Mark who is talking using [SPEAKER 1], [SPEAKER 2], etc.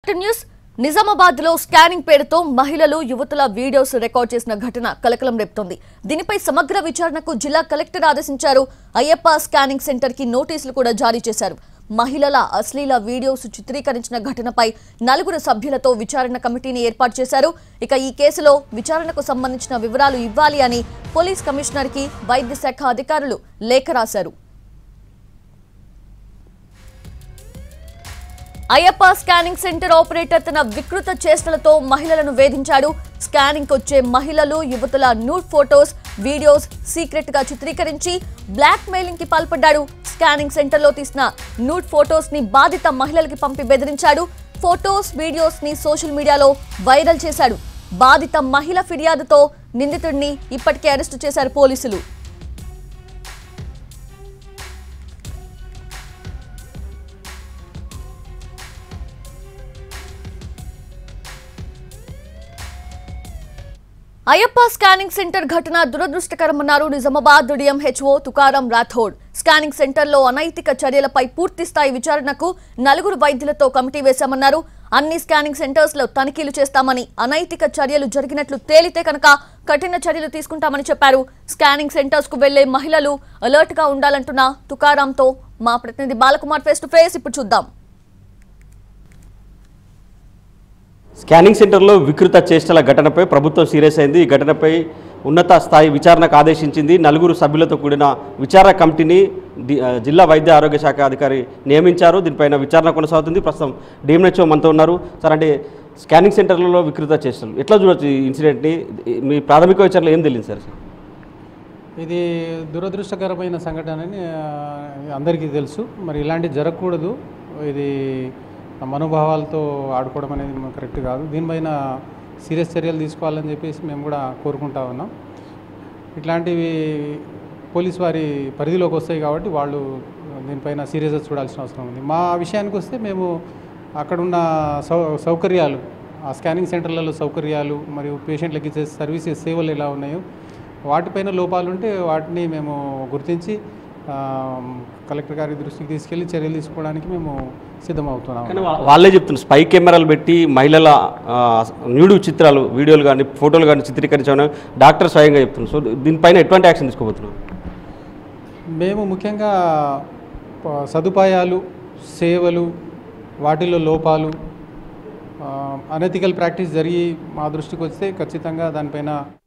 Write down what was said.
[SPEAKER 1] News Nizamabad లో scanning పేరుతో మహిళలు యువతుల వీడియోస్ రికార్డ్ చేసిన ఘటన కలకలం రేపుతోంది. దీనిపై సమగ్ర విచారణకు జిల్లా కలెక్టర్ ఆదేశించారు. అయ్యప్ప స్కానింగ్ సెంటర్ కి నోటీసులు కూడా జారీ చేశారు. మహిళల అశ్లీల వీడియోస్ చిత్రీకరించిన ఘటనపై 4 సభ్యులతో విచారణ కమిటీని ఏర్పాటు చేశారు. ఇక ఈ కేసులో విచారణకు సంబంధించిన వివరాలు ఇవ్వాలి అని పోలీస్ కమిషనర్ కి వైద్య శాఖ అధికారులు లేఖ రాశారు. అయ్యప్ప స్కానింగ్ సెంటర్ ఆపరేటర్ తన వికృత చేష్టలతో మహిళలను వేధించాడు. స్కానింగ్ వచ్చే మహిళలు యువతుల న్యూడ్ ఫోటోస్, వీడియోస్ సీక్రెట్ గా చిత్రీకరించి బ్లాక్ మెయిలింగ్ కి పాల్పడ్డాడు. స్కానింగ్ సెంటర్ లో తీసిన న్యూడ్ ఫోటోస్ ని బాధిత మహిళలకి పంపి బెదిరించాడు. ఫోటోస్, వీడియోస్ ని సోషల్ మీడియాలో వైరల్ చేశాడు. బాధిత మహిళ ఫిర్యాదుతో నిందితుడిని ఇప్పటికే అరెస్టు చేశారు పోలీసులు. అయ్యప్ప స్కానింగ్ సెంటర్ ఘటన దురదృష్టకరమన్నారు నిజామాబాద్ డిఎంహెచ్ఓ తుకారాం రాథోడ్. స్కానింగ్ సెంటర్లో అనైతిక చర్యలపై పూర్తి స్థాయి విచారణకు 4 వైద్యులతో కమిటీ వేశామన్నారు. అన్ని స్కానింగ్ సెంటర్స్ లో తనిఖీలు చేస్తామని, అనైతిక చర్యలు జరిగినట్లు తేలితే కనుక కఠిన చర్యలు తీసుకుంటామని చెప్పారు. స్కానింగ్ సెంటర్స్ కు వెళ్లే మహిళలు అలర్ట్ గా ఉండాలంటున్న తుకారాంతో మా ప్రతినిధి బాలకుమార్ ఫేస్ టు ఫేస్ ఇప్పుడు చూద్దాం.
[SPEAKER 2] స్కానింగ్ సెంటర్లో వికృత చేష్టల ఘటనపై ప్రభుత్వం సీరియస్ అయింది. ఈ ఘటనపై ఉన్నత స్థాయి విచారణకు ఆదేశించింది. 4 సభ్యులతో కూడిన విచారణ కమిటీని జిల్లా వైద్య ఆరోగ్య శాఖ అధికారి నియమించారు. దీనిపైన విచారణ కొనసాగుతుంది. ప్రస్తుతం డిఎంహెచ్ఓ మనతో ఉన్నారు. సార్, అంటే స్కానింగ్ సెంటర్లలో వికృత చేష్టలు ఎట్లా చూడొచ్చు ఈ ఇన్సిడెంట్ని? మీ ప్రాథమిక విచారణలో ఏం తెలియదు సార్?
[SPEAKER 3] ఇది దురదృష్టకరమైన సంఘటనని అందరికీ తెలుసు. మరి ఇలాంటివి జరగకూడదు. ఇది మనోభావాలతో ఆడుకోవడం అనేది కరెక్ట్ కాదు. దీనిపైన సీరియస్ చర్యలు తీసుకోవాలని చెప్పేసి మేము కూడా కోరుకుంటా ఉన్నాం. ఇట్లాంటివి పోలీస్ వారి పరిధిలోకి వస్తాయి కాబట్టి వాళ్ళు దీనిపైన సీరియస్గా చూడాల్సిన అవసరం ఉంది. మా విషయానికి వస్తే మేము అక్కడున్న సౌకర్యాలు, ఆ స్కానింగ్ సెంటర్లలో సౌకర్యాలు మరియు పేషెంట్లకి ఇచ్చే సర్వీసెస్, సేవలు ఎలా ఉన్నాయో వాటిపైన లోపాలుంటే వాటిని మేము గుర్తించి కలెక్టర్ గారి దృష్టికి తీసుకెళ్లి చర్యలు తీసుకోవడానికి మేము సిద్ధమవుతున్నాం.
[SPEAKER 2] వాళ్ళే చెప్తున్నారు, స్పై కెమెరాలు పెట్టి మహిళల న్యూడ్ చిత్రాలు, వీడియోలు కానీ ఫోటోలు కానీ చిత్రీకరించామని డాక్టర్ స్వయంగా చెప్తున్నారు. సో దీనిపైన ఎటువంటి యాక్షన్ తీసుకోబోతున్నాం?
[SPEAKER 3] మేము ముఖ్యంగా సదుపాయాలు, సేవలు, వాటిల్లో లోపాలు, అనెథికల్ ప్రాక్టీస్ జరిగి మా దృష్టికి వస్తే ఖచ్చితంగా దానిపైన